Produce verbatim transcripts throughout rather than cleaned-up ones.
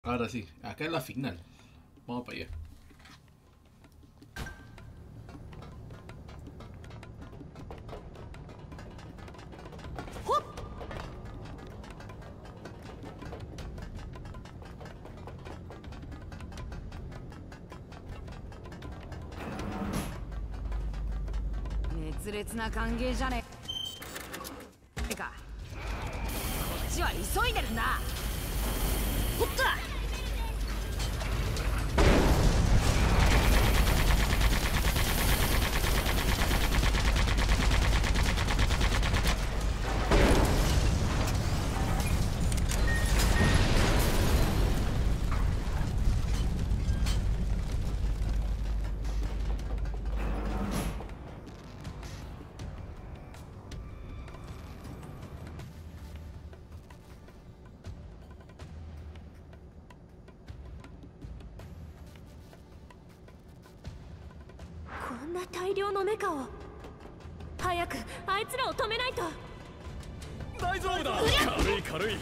Ahora sí, acá es la final. Vamos para allá. こんな大量のメカを早くあいつらを止めないと。 大丈夫だ。軽い軽い。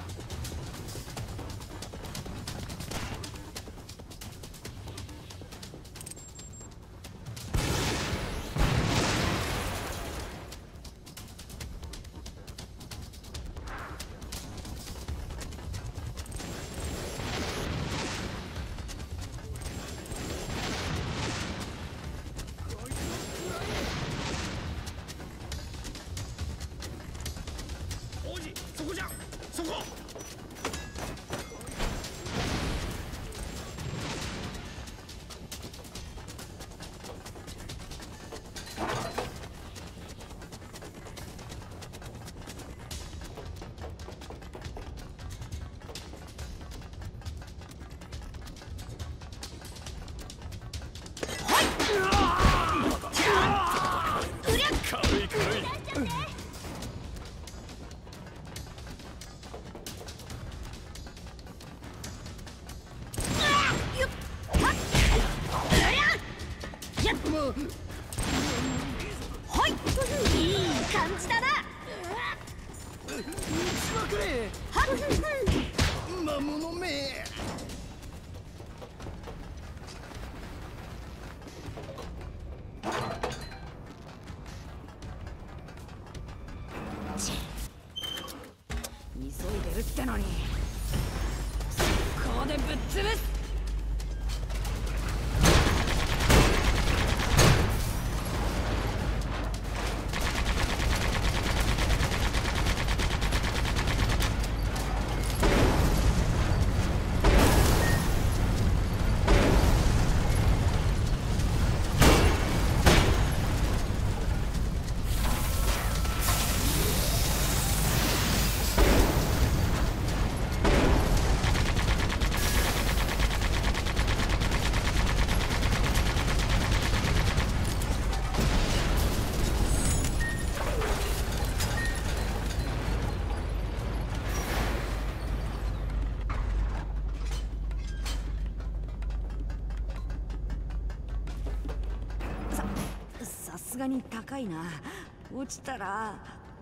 さすがに高いな。落ちたら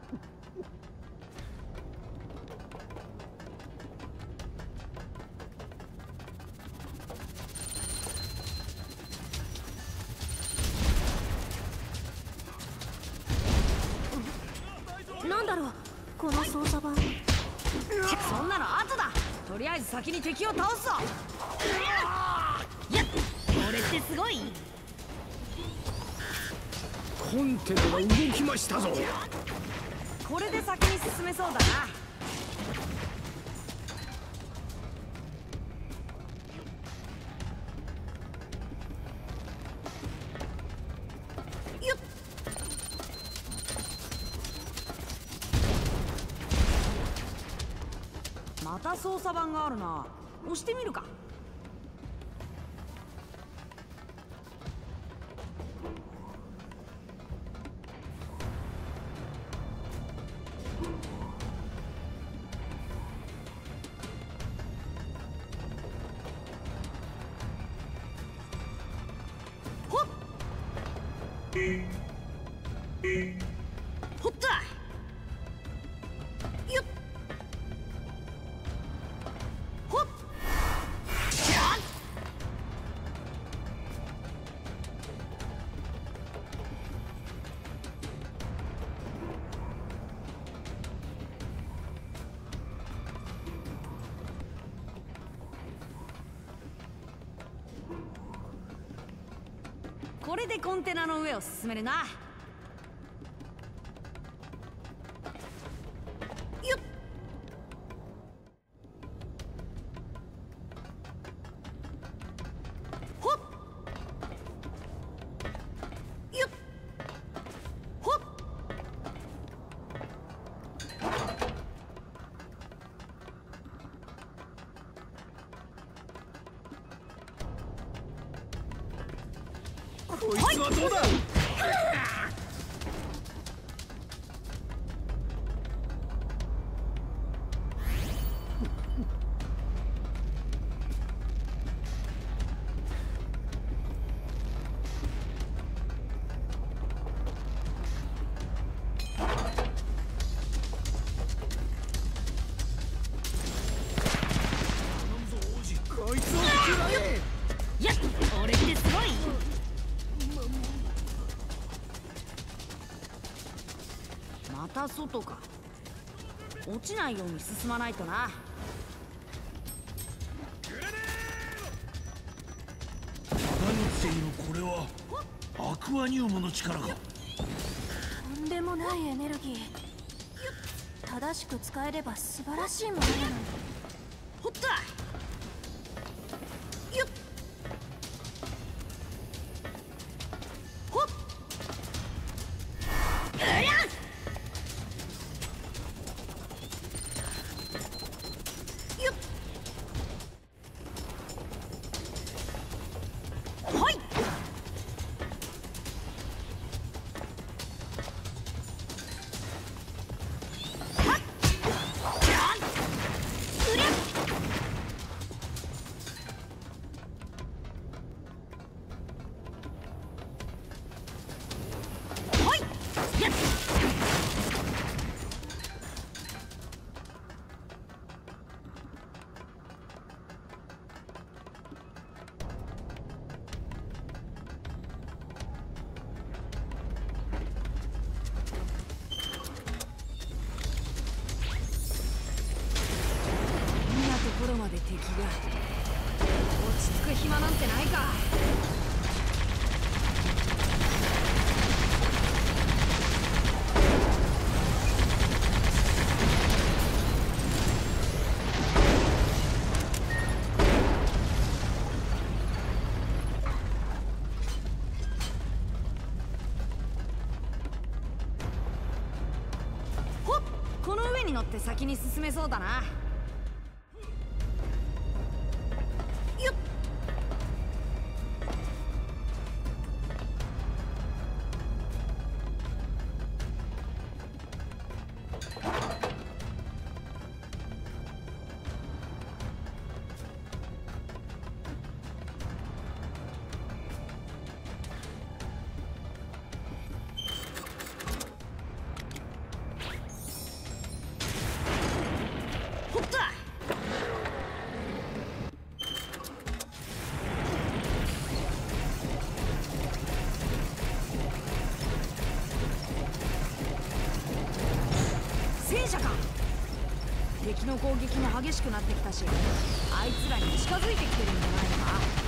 なんだろうこの操作盤。そんなの後だ。とりあえず先に敵を倒すぞ。やっこれってすごい。 コンテナが動きましたぞ。 これで先に進めそうだな。よっまた操作盤があるな。押してみるか。ほったよっほっこれでコンテナの上を進めるな。よっほっよっほっこいつはどうだ。こいつを食らえ。 いや俺ってすごい。また外か。落ちないように進まないとな。 大学生のこれはアクアニウムの力か。 とんでもないエネルギー。正しく使えれば素晴らしいものなのに。 ほったよっほっうりゃよっはいはっうりゃころまで敵が落ち着く暇なんてないか。ほっこの上に乗って先に進めそうだな。ほった戦車か。敵の攻撃も激しくなってきたし、あいつらに近づいてきてるんじゃないのか。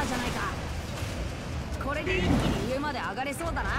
じゃないか。これで一気に上まで上がれそうだな。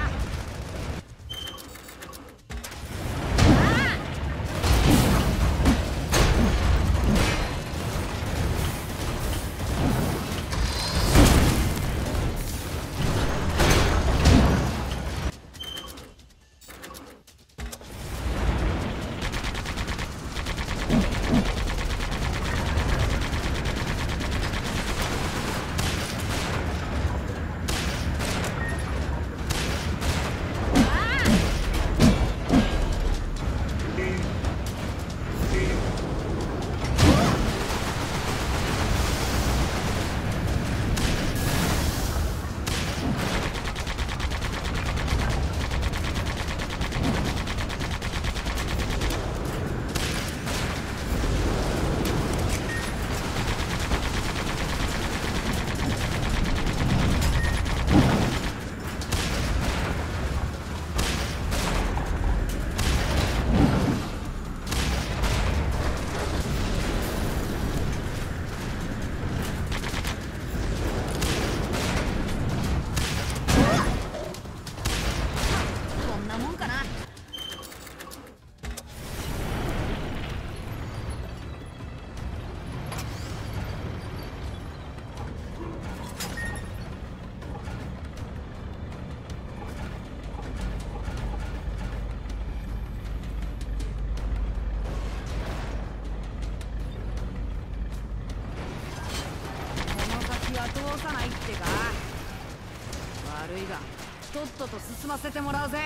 通さないってか。悪いがとっとと進ませてもらうぜ。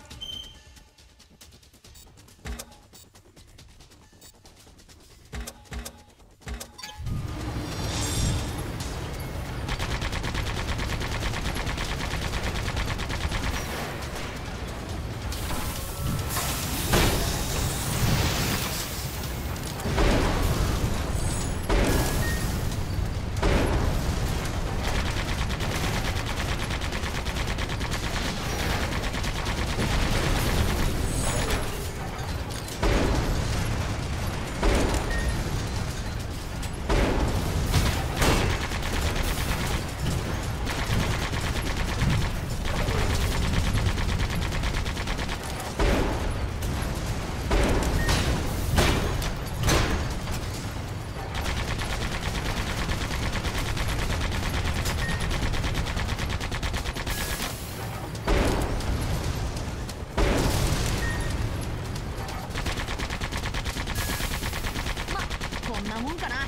こんなもんかな。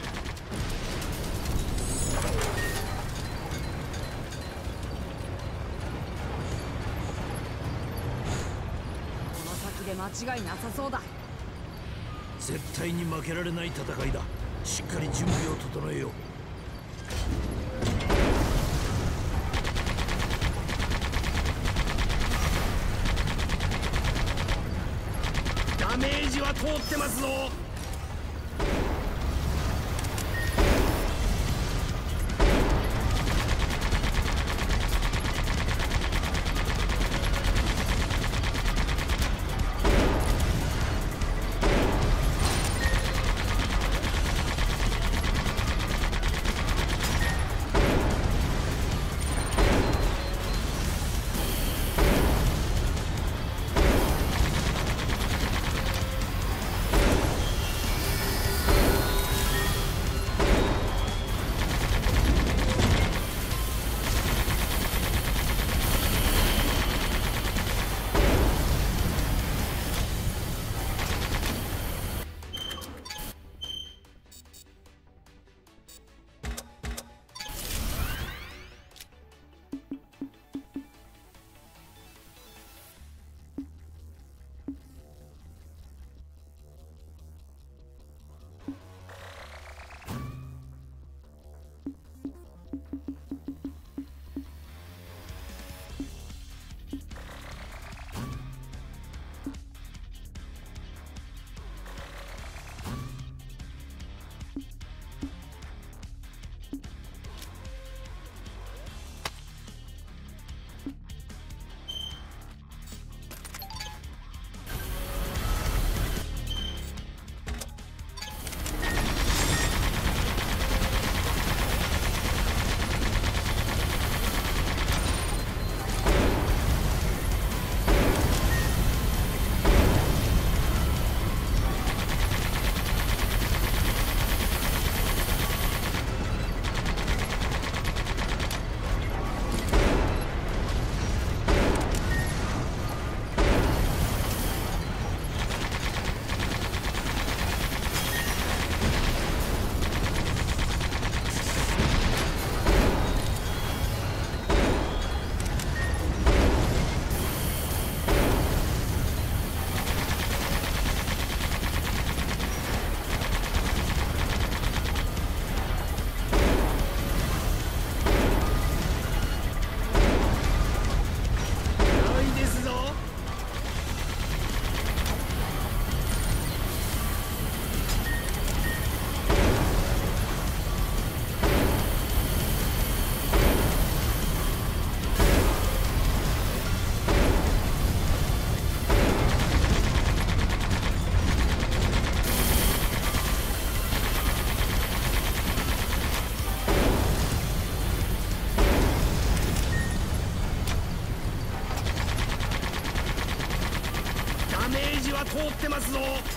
この先で間違いなさそうだ。 絶対に負けられない戦いだ。しっかり準備を整えよう。ダメージは通ってますぞ。 は通ってますぞ。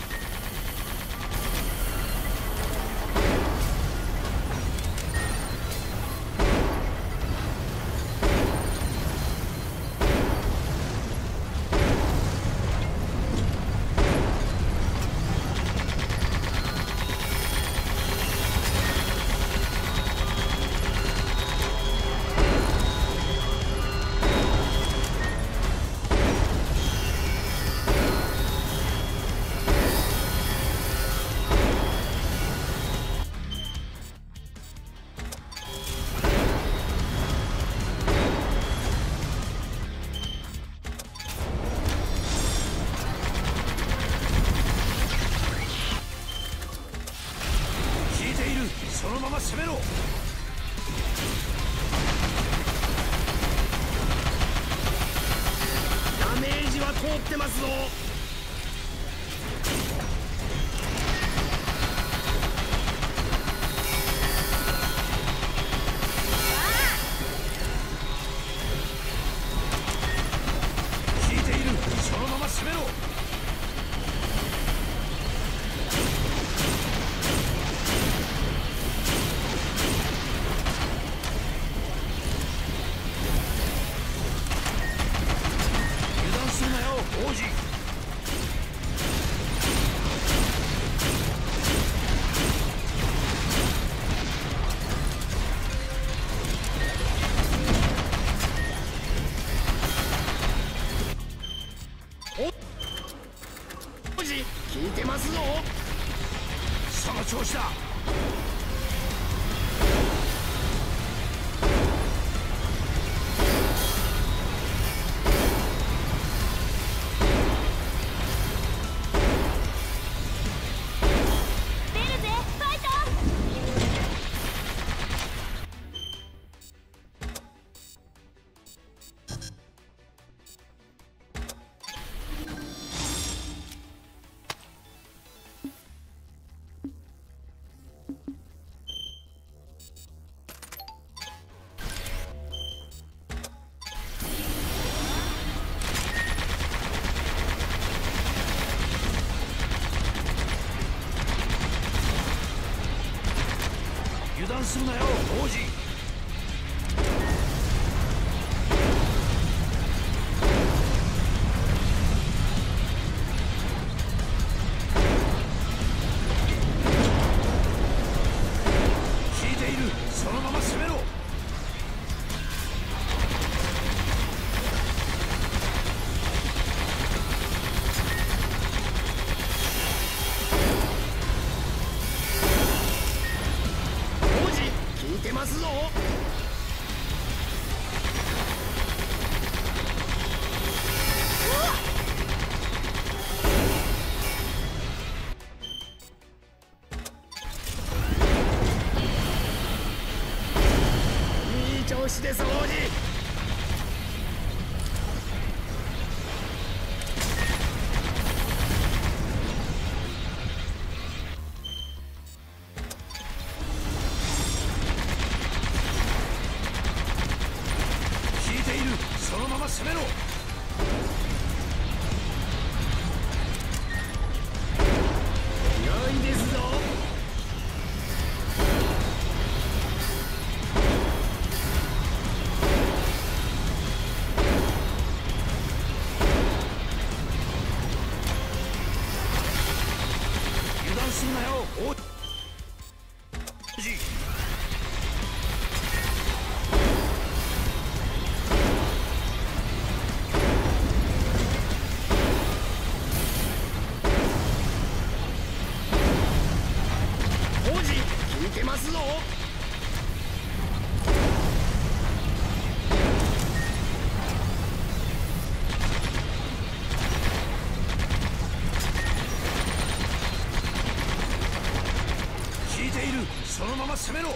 そのまま攻めろ。ダメージは通ってますぞ。効いている。そのまま攻めろ。王子。王子、聞いてますぞ。その調子だ。油断するなよ、王子。効いている。そのまま攻めろ。聞いてますぞ。いい調子です、王子。そのまま攻めろ。良いですぞ。油断するなよ、王子。聞いてますぞ。効いている。そのまま攻めろ。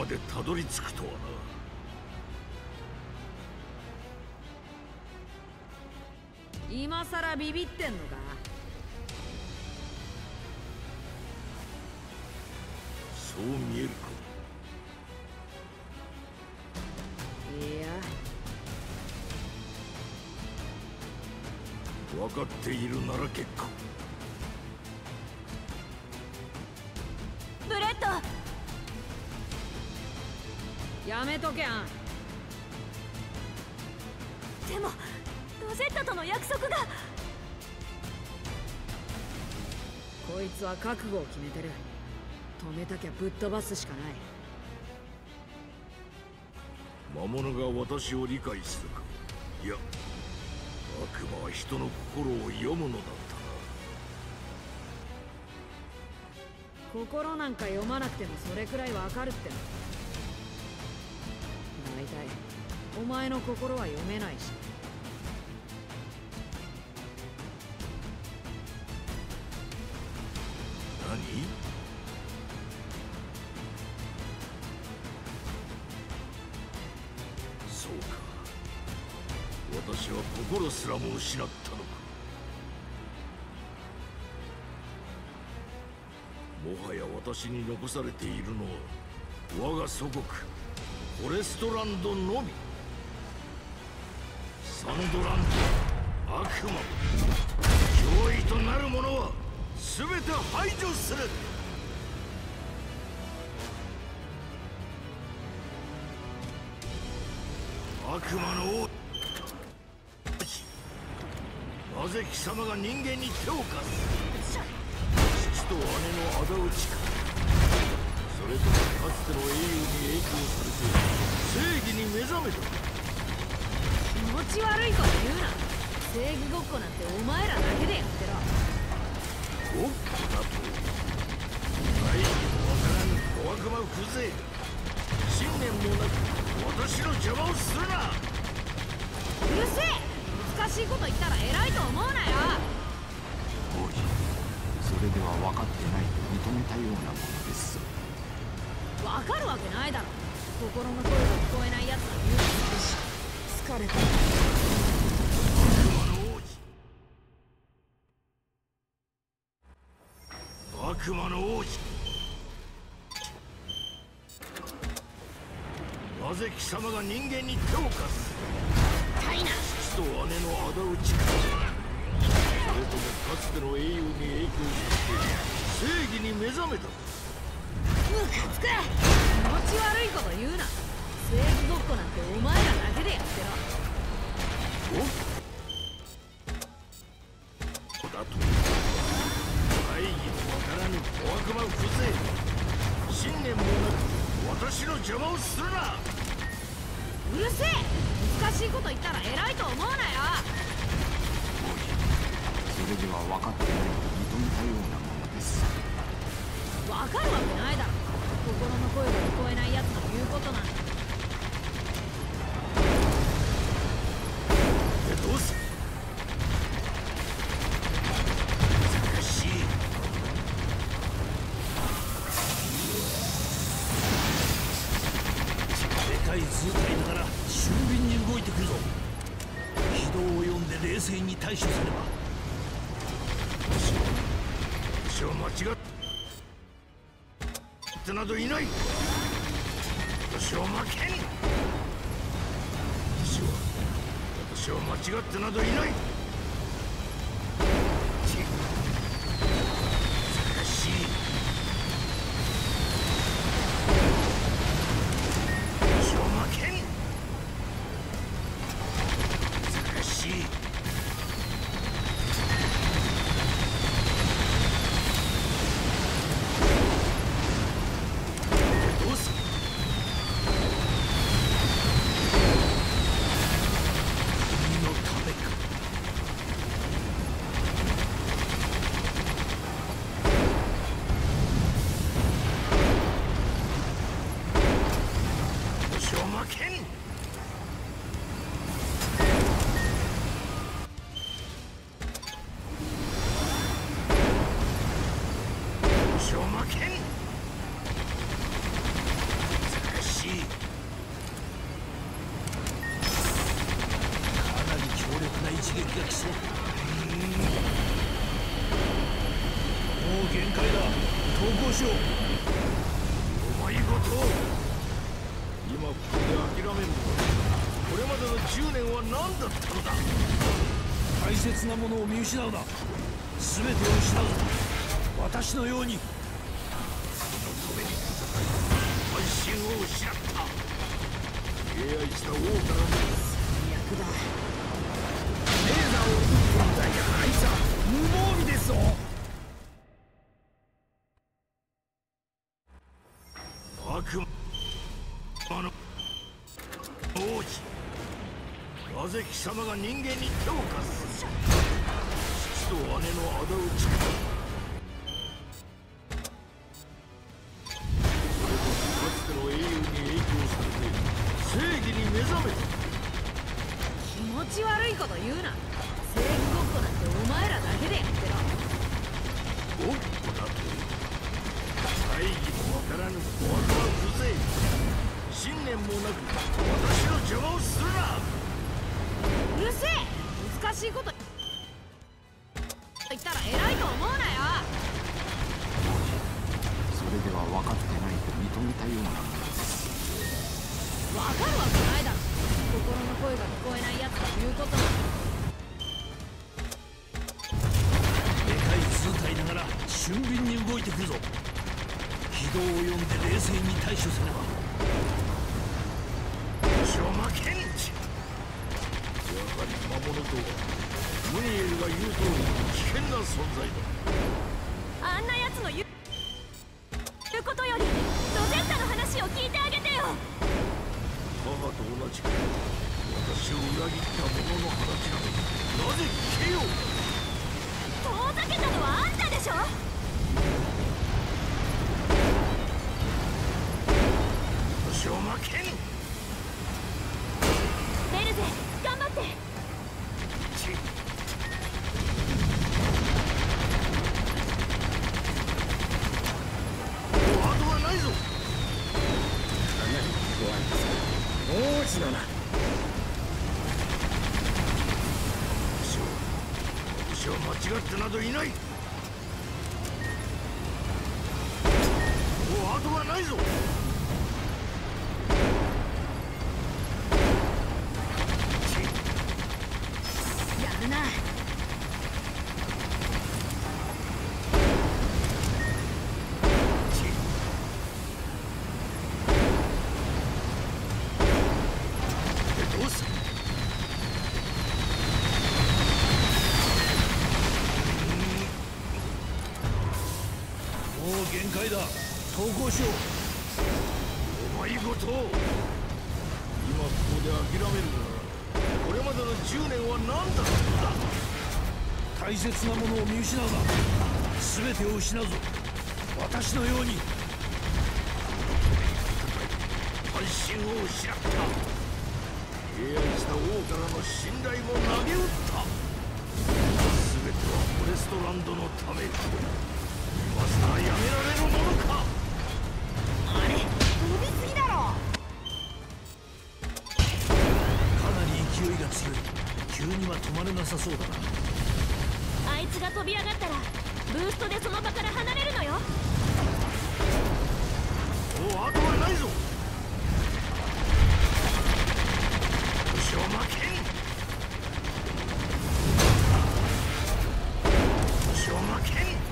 までたどり着くとはな。 今さらビビってんのか。 そう見えるか。 いや、 分かっているなら結構。 ブレッド、 やめとけあん。 でもロゼッタとの約束が。 こいつは覚悟を決めてる。止めたきゃぶっ飛ばすしかない。 魔物が私を理解するか。いや、悪魔は人の心を読むのだったな。 心なんか読まなくてもそれくらいわかるっての。大体お前の心は読めないし。 何？そうか。私は心すらも失ったのか。もはや私に残されているのは我が祖国フォレストランドのみ。サンドランド、悪魔、脅威となる者は全て排除する。悪魔の王、なぜ貴様が人間に手を貸す。父と姉の仇討ちか。それともかつての英雄に影響されて正義に目覚めた。 気持ち悪いこと言うな。正義ごっこなんてお前らだけでやってろ。 ごっこだと。大義もわからぬ小悪魔風情。信念もなく私の邪魔をするな。 うるせえ。難しいこと言ったら偉いと思うなよ。 王子、それでは分かってないと認めたようなものです。 わかるわけないだろ。心の声が聞こえないやつが言うことし疲れた。 悪魔の王子、なぜ貴様が人間に手を貸す。父と姉の仇討ちか。それともかつての英雄に影響されて正義に目覚めた。 ムカつく。気持ち悪いこと言うな。正義ごっこなんてお前らだけでやってろ。 おだと大義もわからぬ小悪魔風情。信念もなく私の邪魔をするな。 うるせえ。難しいこと言ったら偉いと思うなよ。 それでは分かってないと認めたようなものです。 わかるわけないだろ。心の声が聞こえないやつの言うことなんだ。 どうする。難しい。でかい図体だから俊敏に動いてくるぞ。軌道を読んで冷静に対処すれば。私は間違ってなどいない。私は負けん。私は私は間違ってなどいない。難しい。私は負けん。難しい。どうする。君のためか。 撃が来そう。もう限界だ。投降しよう。お前ごと今ここで諦めるのはこれまでのじゅうねんは何だったのだ。大切なものを見失うな。全てを失う。私のように。そのために戦い半身を失った。敬愛した王からの最悪だ。レーザーを撃ってみたいやあいつは無防備ですぞ。 悪魔の王子、なぜ貴様が人間に手を貸す。父と姉の仇討ちか。それともかつての英雄に影響されて正義に目覚めた。 気持ち悪いこと言うな。正義ごっこなんてお前らだけでやってろ。 ごっこだと大義もわからぬ小悪魔風情。信念もなく私の邪魔をするな。 うるせえ。難しいこと言ったら偉いと思うなよ。 それでは分かってないと認めたようなものです。 わかるわけないだろ。心の声が聞こえないやつが言うことなんでかい図体ながら俊敏に動いてくるぞ。軌道を読んで冷静に対処せねば。ちょ負けんち。やはり魔物とはムニエルが言う通り危険な存在だ。 あんなやつの言う言うことよりロゼッタの話を聞いてあげてよ。 母と同じく私を裏切った者の話などなぜ聞けよう。 遠ざけたのはあんたでしょ。 私を負けん。 ベルゼ頑張って。 ちワードはないぞ。 かなり怖いですね。王子だな。 私は私は間違ってなどいない。ワードはないぞ。 やるな。 どうする。もう限界だ。投降しよう。お前ごと今ここで諦めるならこれまでのじゅうねんは何だったのだ。大切なものを見失うな。全てを失うぞ。私のように。半身を失った。敬愛した王からの信頼も投げ打った。全てはフォレストランドのため。今さらやめられるものか。 あれ飛びすぎだろ。 かなり勢いが強い。急には止まれなさそうだな。 あいつが飛び上がったらブーストでその場から離れるのよ。 もう後はないぞ。私は負けん。私は負けん。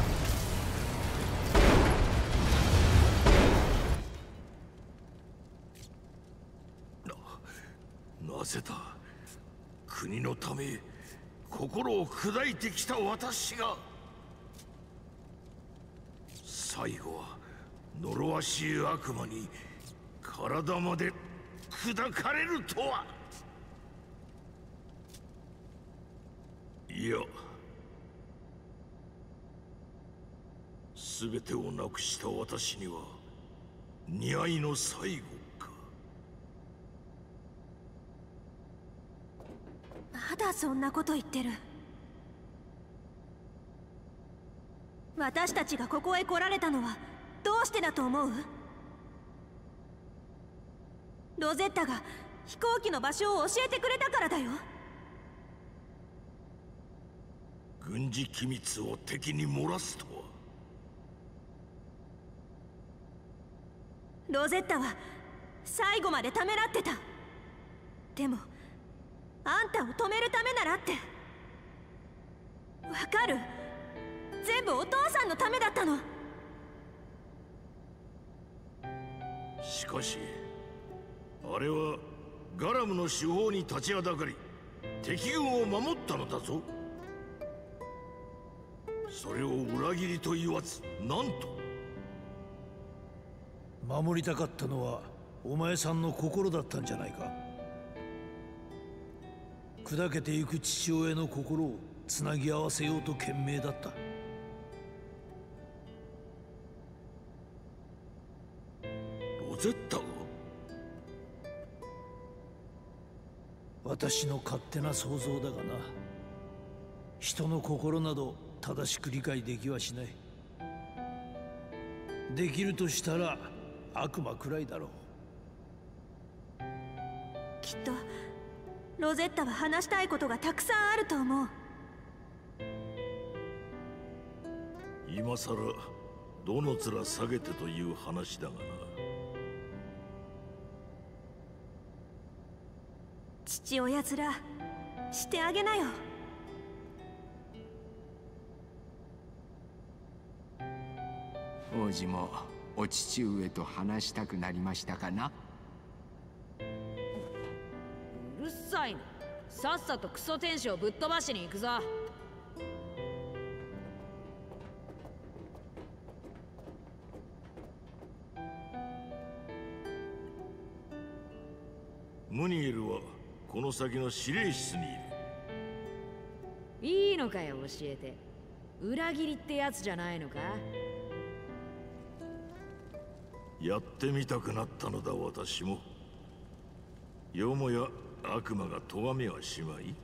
な、なぜだ。国のため心を砕いてきた私が最後は呪わしい悪魔に体まで砕かれるとは。いや、全てをなくした私には似合いの最後か。 まだそんなこと言ってる。私たちがここへ来られたのはどうしてだと思う？ロゼッタが飛行機の場所を教えてくれたからだよ。 軍事機密を敵に漏らすとは。 ロゼッタは最後までためらってた。でもあんたを止めるためならって。わかる？全部お父さんのためだったの。 しかしあれはガラムの手法に立ちはだかり敵軍を守ったのだぞ。それを裏切りと言わず、なんと。 守りたかったのはお前さんの心だったんじゃないか。砕けてゆく父親の心をつなぎ合わせようと懸命だった。 ロゼッタが？ 私の勝手な想像だがな。人の心など正しく理解できはしない。できるとしたら悪魔くらいだろう。 きっとロゼッタは話したいことがたくさんあると思う。 今さらどの面下げてという話だがな。 父親面してあげなよ。 王子もお父上と話したくなりましたかな。 うるさいな。さっさとクソ天使をぶっ飛ばしに行くぞ。 ムニエルはこの先の司令室にいる。 いいのかよ、教えて。裏切りってやつじゃないのか。 やってみたくなったのだ、私も。よもや悪魔が咎めはしまい。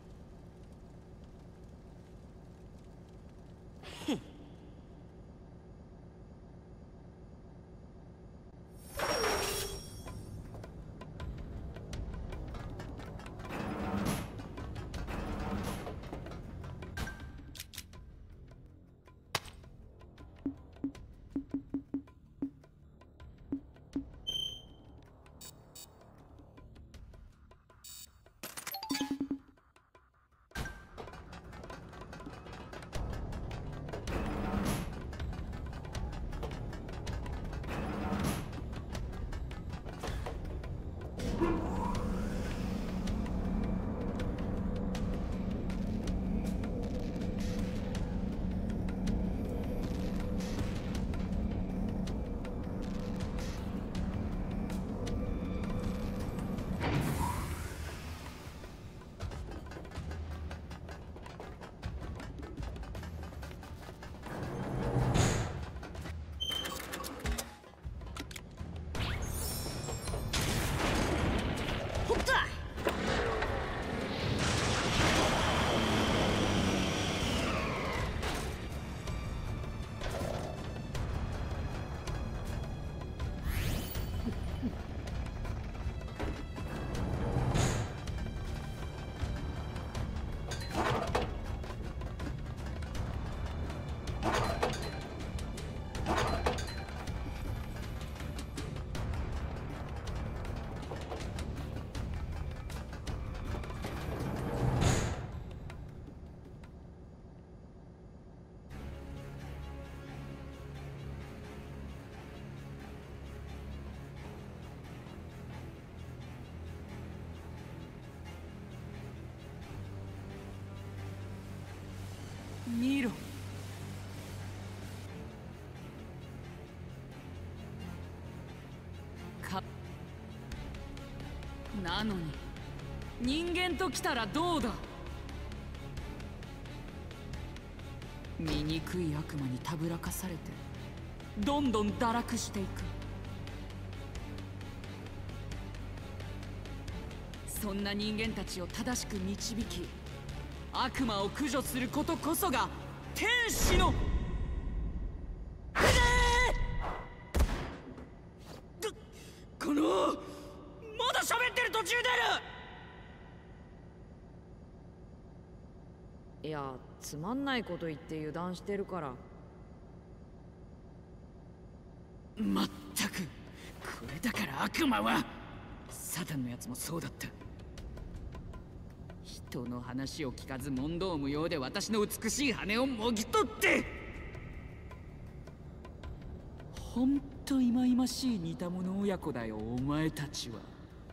見ろ。かなのに人間と来たらどうだ。醜い悪魔にたぶらかされてどんどん堕落していく。そんな人間たちを正しく導き悪魔を駆除することこそが天使のこのまだ喋ってる途中でいや、つまんないこと言って油断してるから。 まったく、これだから悪魔は。サタンのやつもそうだった。人の話を聞かず問答無用で私の美しい羽をもぎ取って。ほんと忌々しい似た者親子だよ、お前たちは。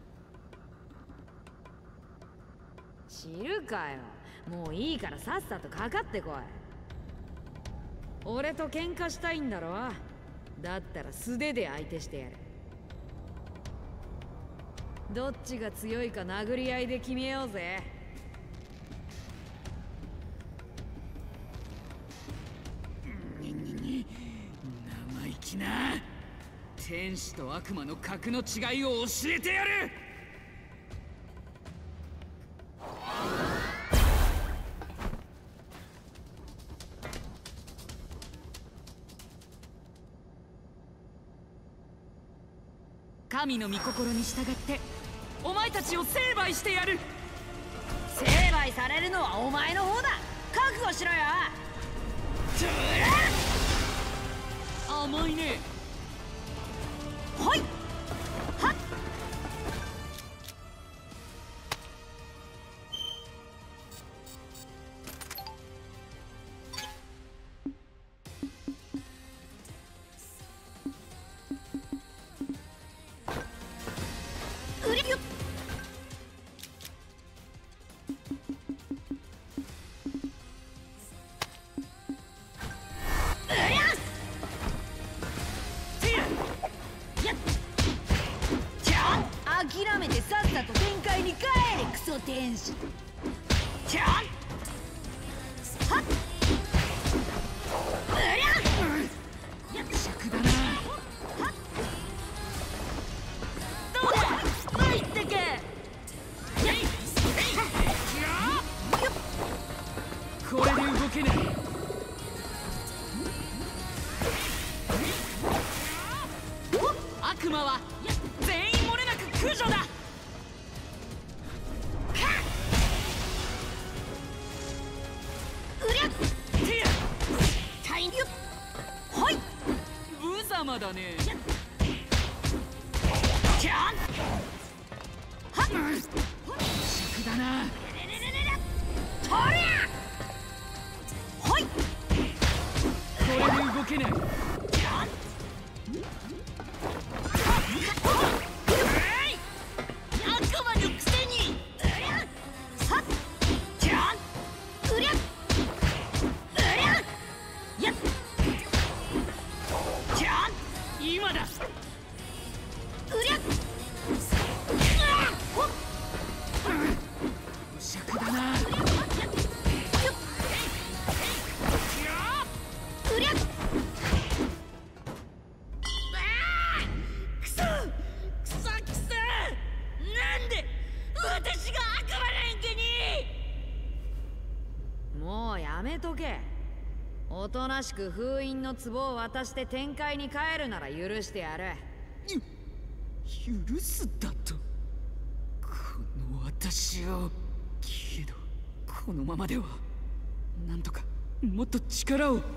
知るかよ。もういいからさっさとかかってこい。俺と喧嘩したいんだろ。だったら素手で相手してやる。どっちが強いか殴り合いで決めようぜ。 生意気な。天使と悪魔の格の違いを教えてやる。神の御心に従ってお前たちを成敗してやる。 成敗されるのはお前の方だ。覚悟しろよ。 甘いね。 はい。はっ。うりゅっ。諦めてさっさと展開に帰れ、クソ天使。キャンはっ。うりゃっ。 尺だな。 どうだ、参ってけ。 これで動けない。悪魔は全員漏れなく駆除だ。 うりゃっ。大量。はい。 無様だね。 キャンはっ。 尺だな。 とりゃはい。 これで動けない。 悪魔のくせに。はっ。キャンうりゃっ。うりゃっ。やっ。キャン今だ。 うりゃっ。ほっ。 尺だな。 うりゃっ。 くそくそくそ。なんで私が悪魔なんかに。 もうやめとけ。おとなしく封印の壺を渡して天界に帰るなら許してやる。 許すだと。この私を。けどこのままではなんとかもっと力を。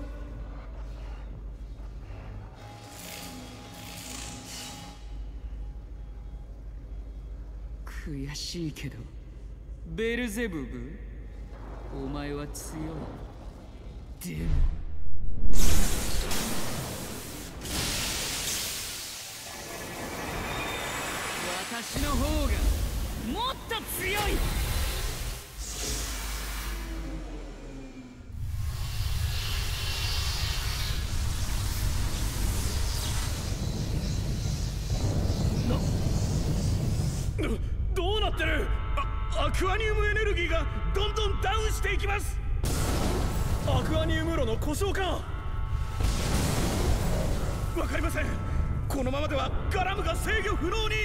悔しいけどベルゼブブ、お前は強い。でも私の方がもっと強い。 どうなってる？あアクアニウムエネルギーがどんどんダウンしていきます。アクアニウム炉の故障か。わかりません。このままではガラムが制御不能に。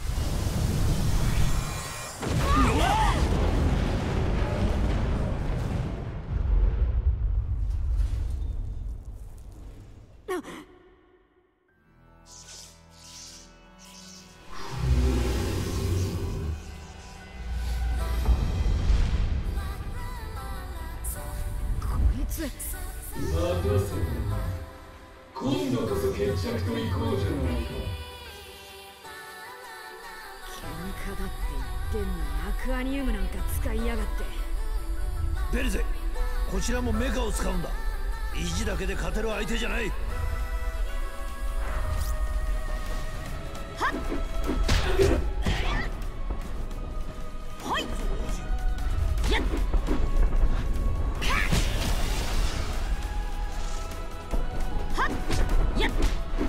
うわっ！ す。 待たせた。今度こそ決着といこうじゃないか。 喧嘩だって言ってんのにアクアニウムなんか使いやがって。 ベルゼ、こちらもメカを使うんだ。意地だけで勝てる相手じゃない。 はっほいやっはっやっ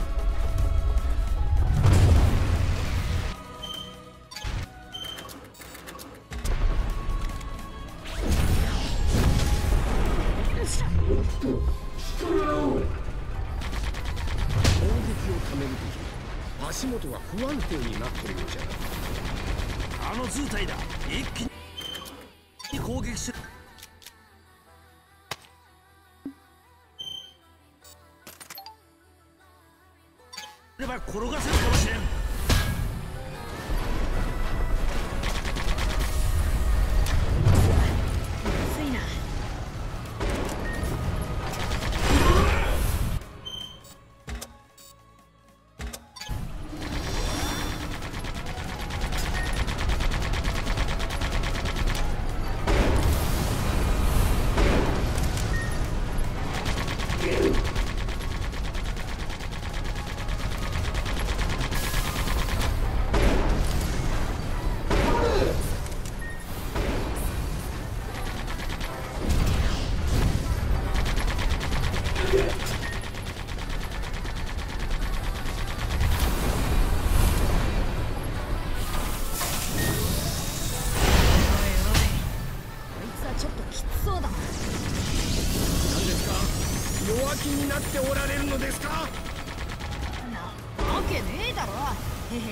足元が不安定になってるようじゃない。 あの図体だ。一気に攻撃する。れば転がせるかもしれん。 まずいな。 弱気になっておられるのですか。 なわけねえだろ。へへ。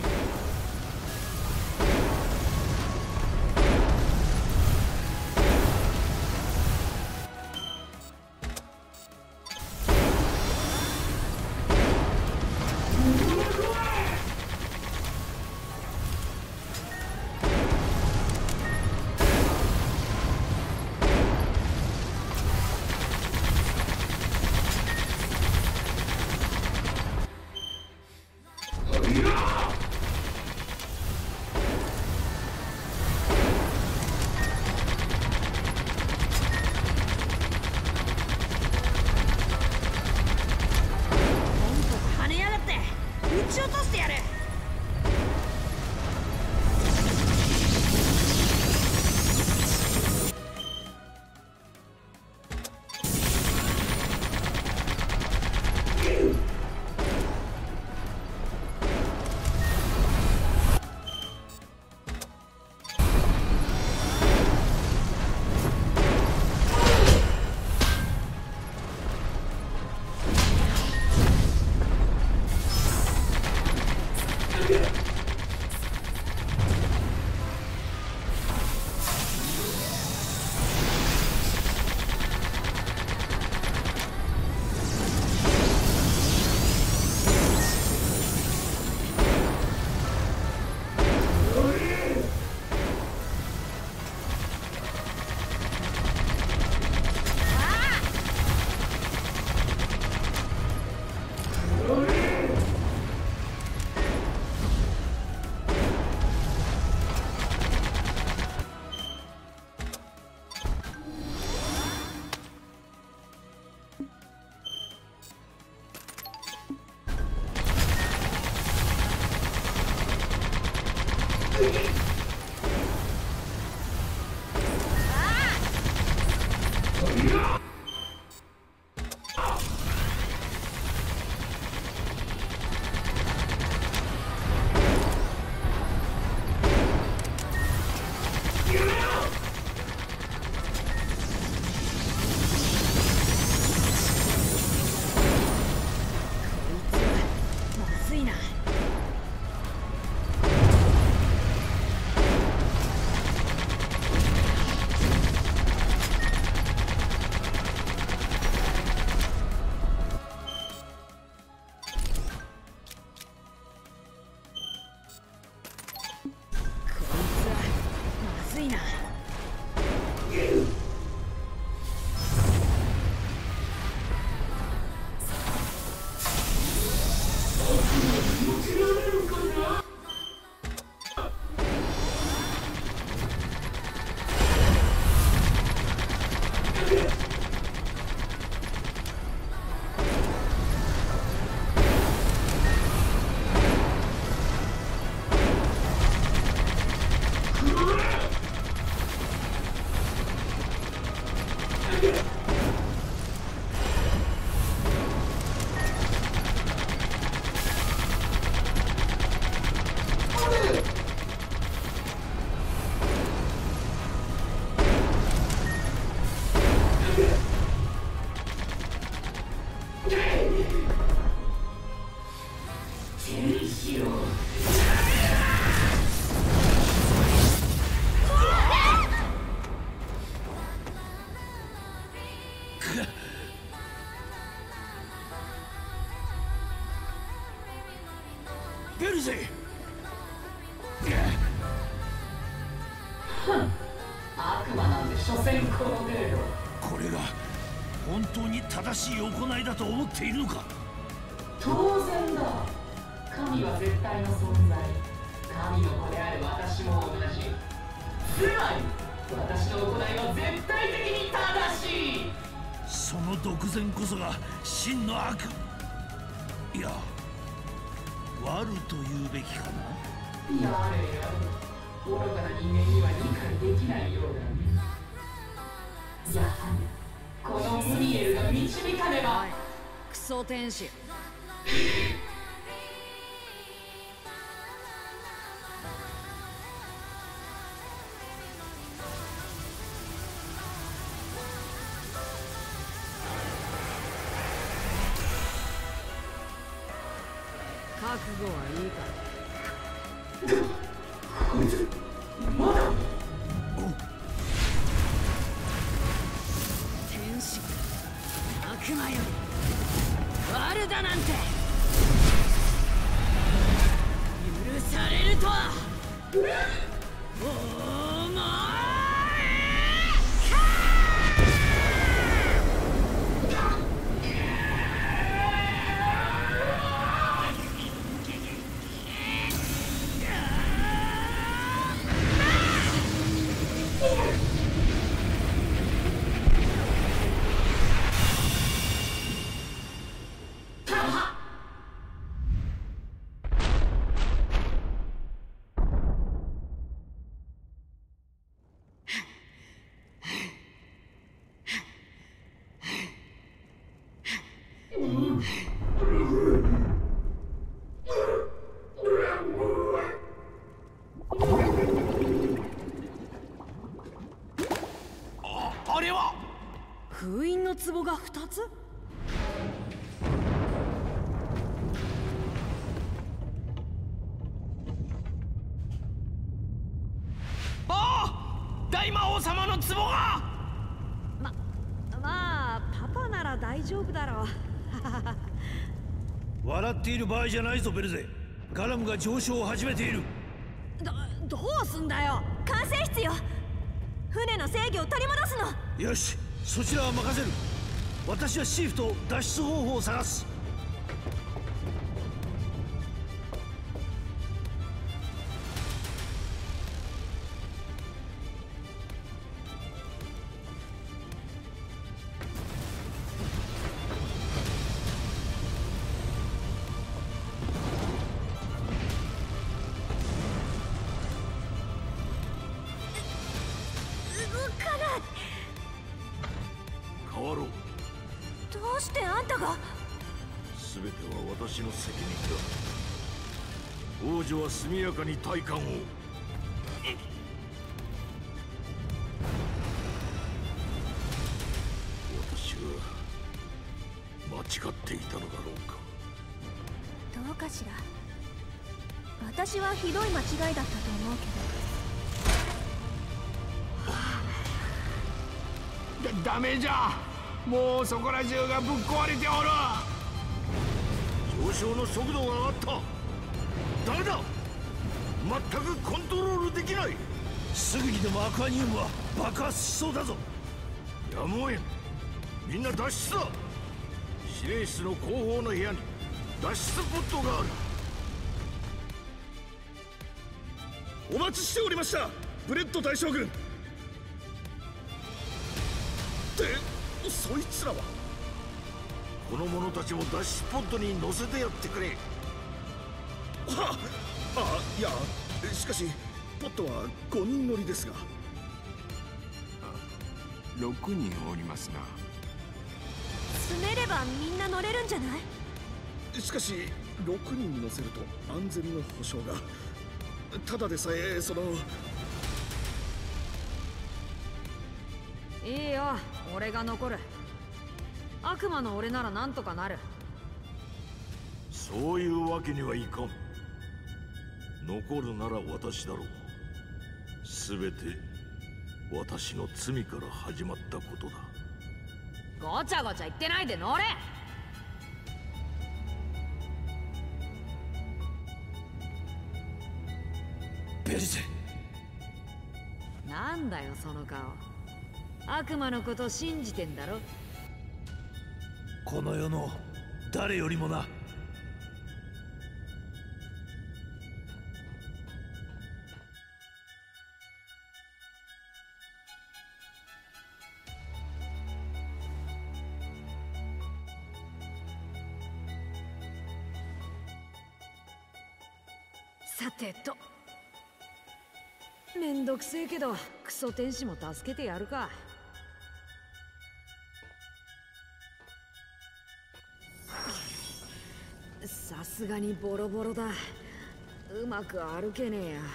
ベルゼイ。 悪魔なんで所詮この程度。 これが本当に正しい行いだと思っているのか。 当然だ。神は絶対の存在。神の子である私も同じ。つまり私の行いは絶対的に正しい。 その独善こそが真の悪。いや、悪と言うべきかな。 やれやれ、愚かな人間には理解できないようだね。やはりこのムリエルが導かねば。 クソ天使。覚悟はいいか。 こいつまだ天使悪魔よりワルダなんて許されるとはお前あれは封印の壺がふたつ。 ああ、大魔王様の壺が。 ままあパパなら大丈夫だろう。 笑っている場合じゃないぞベルゼ。ガラムが上昇を始めている。 どどうすんだよ。 管制室よ。船の制御を取り戻すの。 よし、そちらは任せる。私はシーフと脱出方法を探す。変わろう。 どうしてあんたが。 全ては私の責任だ。王女は速やかに退官を。私は間違っていたのだろうか。 どうかしら。私はひどい間違いだったと思うけだダメじゃ。もうそこら中がぶっ壊れておる。 上昇の速度が上がった。ダメだ、全くコントロールできない。 すぐにでもアクアニウムは爆発しそうだぞ。 やむをえん。みんな脱出だ。司令室の後方の部屋に脱出ポットがある。 お待ちしておりました、ブレッド大将軍。ってそいつらは。 この者たちも脱出ポットに乗せてやってくれ。 はあ、いや、しかしポットはごにん乗りですが。 ろくにんおりますな。 詰めればみんな乗れるんじゃない？ しかしろくにん乗せると安全の保証が。ただでさえその。 いいよ、俺が残る。悪魔の俺ならなんとかなる。 そういうわけにはいかん。残るなら私だろう。全て私の罪から始まったことだ。 ごちゃごちゃ言ってないで乗れ。 ベルゼ。 なんだよその顔。悪魔のこと信じてんだろ。 この世の誰よりもな。 さてと、めんどくせえけどクソ天使も助けてやるか。さすがにボロボロだ。うまく歩けねえや。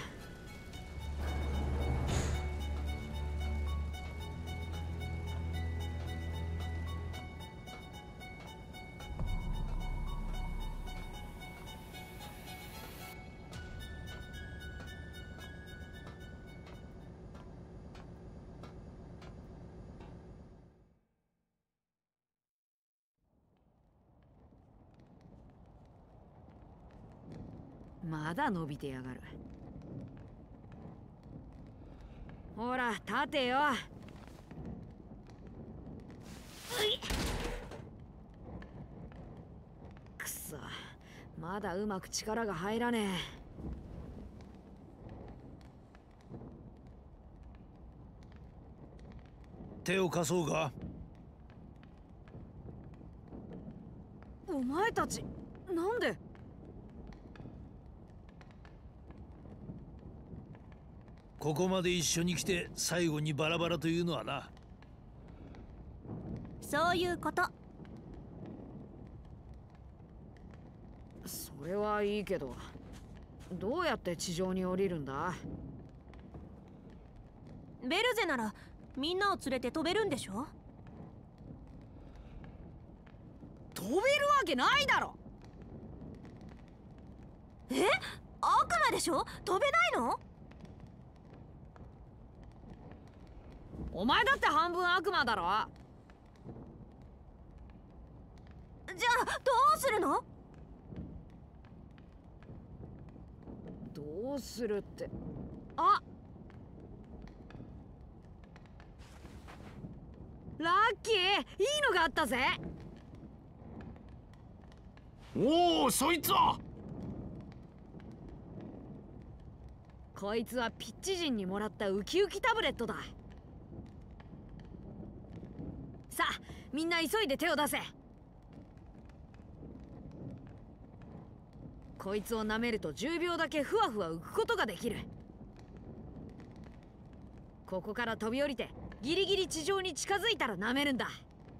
まだ伸びてやがる。ほら立てよ。くそ、まだうまく力が入らねえ。手を貸そうか。 お前たちなんで。 ここまで一緒に来て最後にバラバラというのはな。 そういうこと。 それはいいけど、どうやって地上に降りるんだ。 ベルゼならみんなを連れて飛べるんでしょ。 飛べるわけないだろ。 え、悪魔でしょ。飛べないの。 お前だって半分悪魔だろ。 じゃあどうするの。 どうするって。あ、ラッキー、いいのがあったぜ。 おお、そいつは。 こいつはピッチ人にもらったウキウキタブレットだ。さあみんな急いで手を出せ。こいつを舐めるとじゅうびょうだけふわふわ浮くことができる。ここから飛び降りてギリギリ地上に近づいたら舐めるんだ。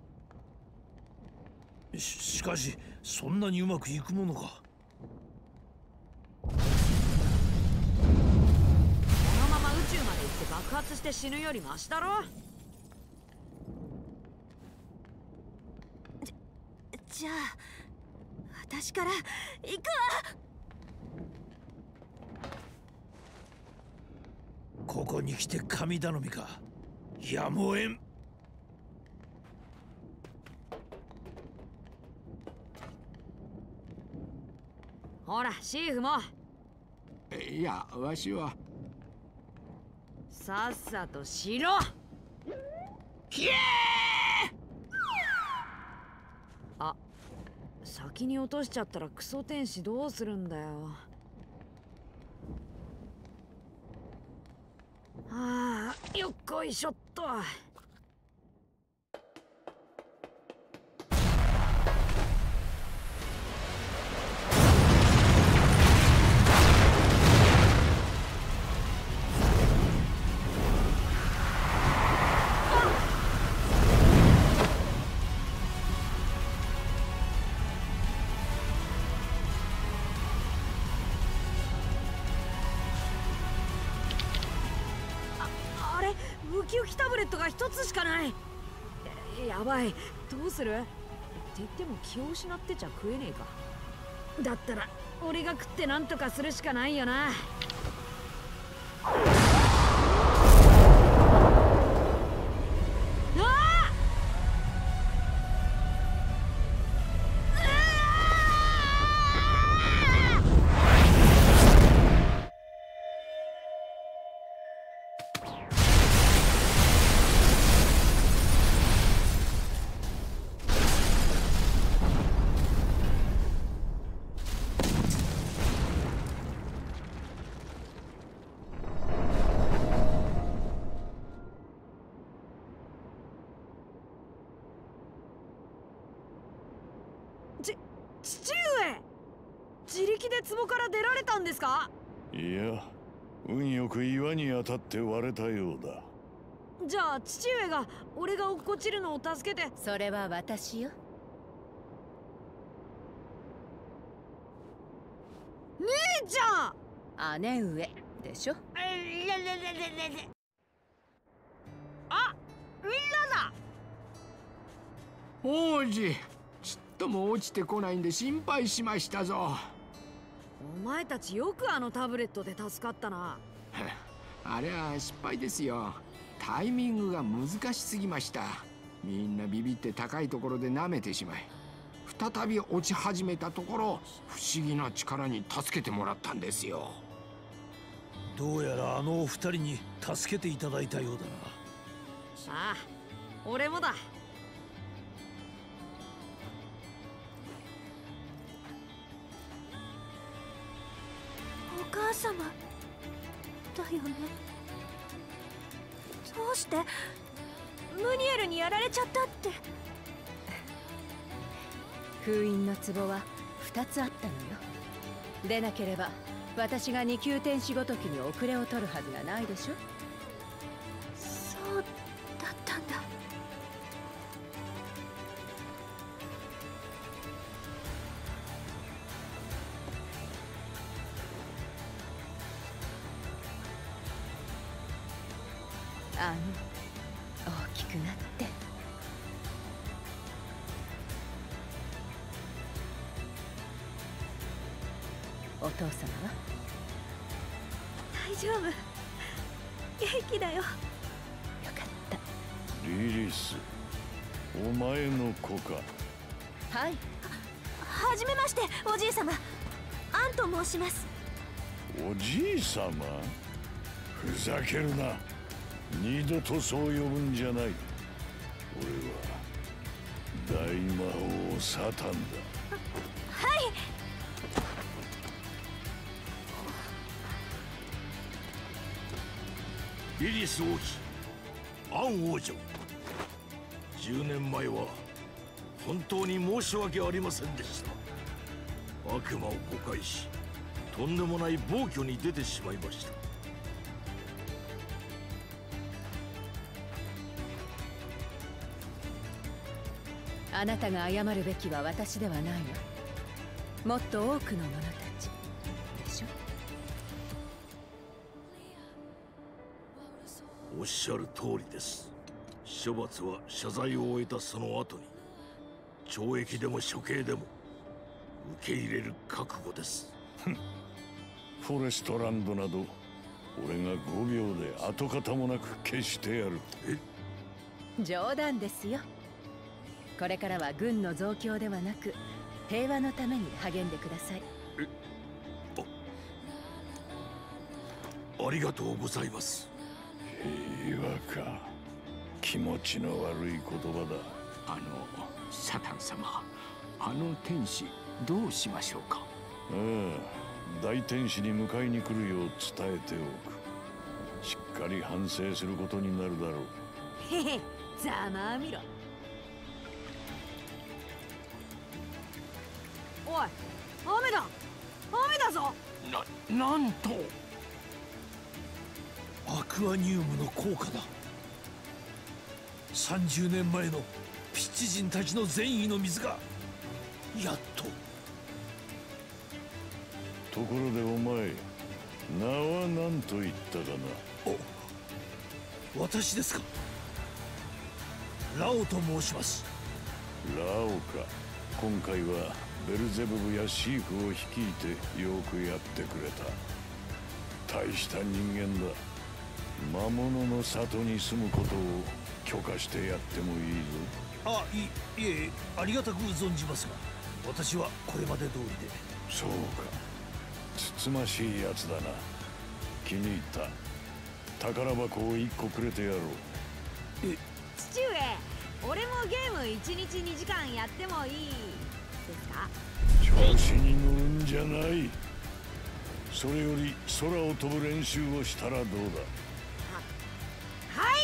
し, しかしそんなにうまくいくものか。 このまま宇宙まで行って爆発して死ぬよりマシだろ。 じ, じゃあ私から行くわ。 ここに来て神頼みか。やむをえん。 ほらシーフも。 いや、わしは。 さっさとしろ。 ひえー。あ、先に落としちゃったらクソ天使どうするんだよ。ああ、よっこいしょっと。 レットが一つしかない。やばい、どうするって言っても気を失ってちゃ食えねえか。だったら俺が食ってなんとかするしかないよな。父上、自力で壺から出られたんですか？ いや、運よく岩に当たって割れたようだ。 じゃあ父上が俺が落っこちるのを助けて。 それは私よ。 姉ちゃん。 姉上でしょ。 あ、みんなだ。 王子、ちっとも落ちてこないんで心配しましたぞ。 お前たちよくあのタブレットで助かったな。 あれは失敗ですよ。タイミングが難しすぎました。みんなビビって高いところで舐めてしまい、再び落ち始めたところ、不思議な力に助けてもらったんですよ。 どうやらあのお二人に助けていただいたようだな。 ああ、俺もだ。 お母様だよね。どうしてムニエルにやられちゃったって。 封印の壺はふたつあったのよ。でなければ私が二級天使ごときに遅れを取るはずがないでしょ。 そうだったんだ。 あの大きくなってお父様は大丈夫、元気だよ。 よかった。 リリス、お前の子か。 はい。 は、はじめまして、おじい様。アンと申します。 おじい様？ふざけるな。二度とそう呼ぶんじゃない。俺は大魔王サタンだ。 はい。 リリス王妃、アン王女。じゅうねんまえは本当に申し訳ありませんでした。悪魔を誤解し、とんでもない暴挙に出てしまいました。 あなたが謝るべきは私ではないわ。もっと多くの者たちでしょ。 おっしゃる通りです。処罰は謝罪を終えたその後に、懲役でも処刑でも受け入れる覚悟です。フォレストランドなど俺がごびょうで跡形もなく消してやる。え？ 冗談ですよ。これからは軍の増強ではなく平和のために励んでください。 え？あ、ありがとうございます。平和か。気持ちの悪い言葉だ。 あのサタン様、あの天使どうしましょうか？ ああ、大天使に迎えに来るよう伝えておく。しっかり反省することになるだろう。 へへ、ざまあみろ。おい、雨だ、雨だぞ。 な、なんと。 アクアニウムの効果だ。さんじゅうねんまえのピッチ人たちの善意の水がやっと。 ところでお前、名は何と言ったかな？ お、私ですか？ ラオと申します。 ラオか。今回はベルゼブブやシーフを率いてよくやってくれた。大した人間だ。魔物の里に住むことを許可してやってもいいぞ。 あ、いいえ、ありがたく存じますが、私はこれまで通りで。 そうか。つつましいやつだな。気に入った。宝箱を一個くれてやろう。 え、 父上、俺もゲームいちにちにじかんやってもいいですか？ 調子に乗るんじゃない。それより空を飛ぶ練習をしたらどうだ。 はい。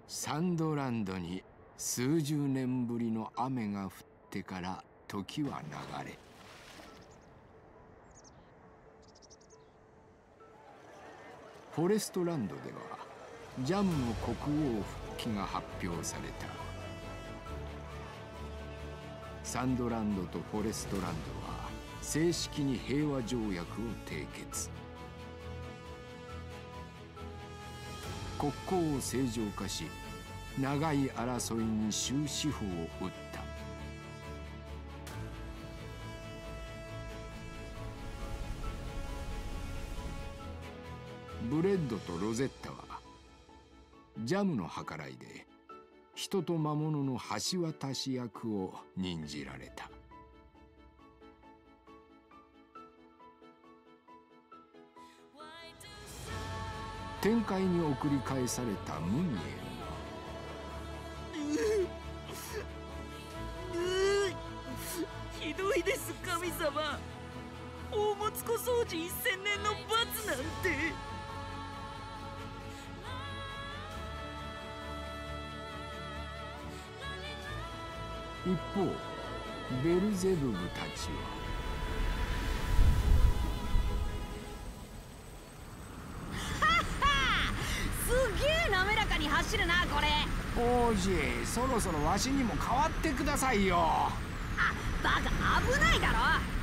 サンドランドに数十年ぶりの雨が降ってから時は流れ、フォレストランドではジャムの国王復帰が発表された。サンドランドとフォレストランドは正式に平和条約を締結。国交を正常化し、長い争いに終止符を打った。ブレッドとロゼッタはジャムの計らいで人と魔物の橋渡し役を任じられた。天界に送り返されたムンニエルはひどいです、神様。大物子掃除一千年の罰なんて。 一方ベルゼブブたちはすげえ滑らかに走るなこれ。 王子、そろそろわしにも変わってくださいよ。 あ、バカ、危ないだろ。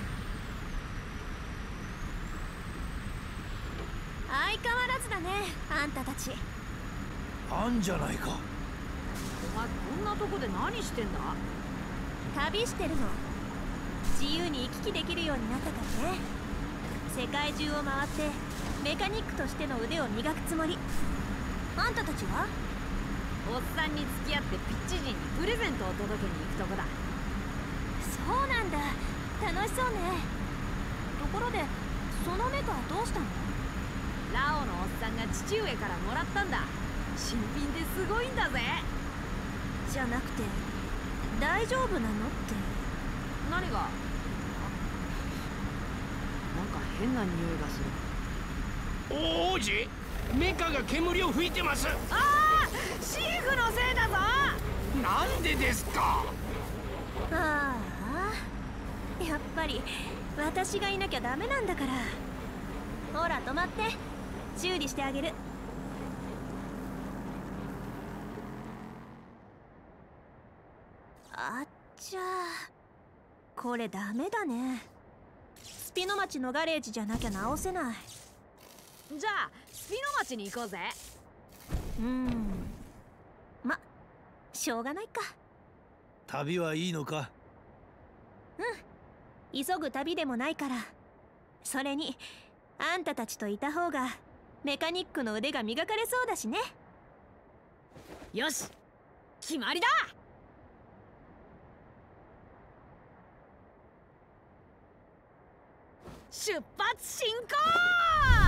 相変わらずだね、あんたたち。 あんじゃないか。 お前こんなとこで何してんだ。 旅してるの。自由に行き来できるようになったからね。世界中を回ってメカニックとしての腕を磨くつもり。あんたたちは？ おっさんに付き合ってピッチ人にプレゼントを届けに行くとこだ。 そうなんだ、楽しそうね。ところでそのメカどうしたの？ ラオのおっさんが父上からもらったんだ。新品ですごいんだぜ。 じゃなくて大丈夫なのって。 何が？なんか変な匂いがする。 王子、メカが煙を吹いてます。 ああ、シーフのせいだぞ。 なんでですか。 ああ、やっぱり私がいなきゃダメなんだから。ほら止まって、修理してあげる。あっちゃー、これダメだね。スピノ町のガレージじゃなきゃ直せない。 じゃあスピノ町に行こうぜ。 うーん、ま、しょうがないか。 旅はいいのか？ うん、急ぐ旅でもないから。それにあんたたちといた方がメカニックの腕が磨かれそうだしね。 よし、決まりだ。出発進行。